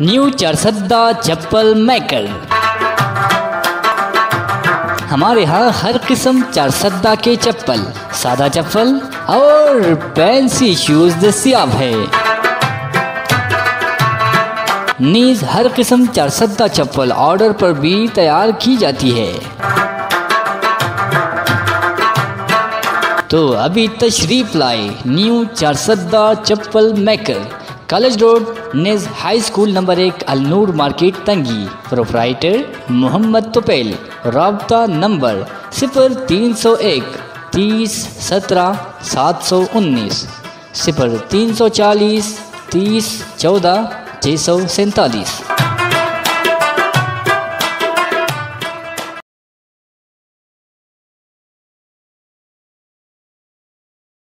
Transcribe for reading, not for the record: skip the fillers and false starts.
New Charsadda चप्पल maker. हमारे यहाँ हर किस्म चारसद्दा के चप्पल, सादा चप्पल और फैंसी शूज दस्तियाब है। नीज हर किस्म चारसद्दा चप्पल ऑर्डर पर भी तैयार की जाती है। तो अभी तशरीफ लाए न्यू चारसद्दा चप्पल मेकर, कॉलेज रोड, निज high school number 1, Alnoor market, Tangi. Proprietor Mohammad Tupel. राब्ता नंबर 0301 30 17 719, 0340 30 14 647।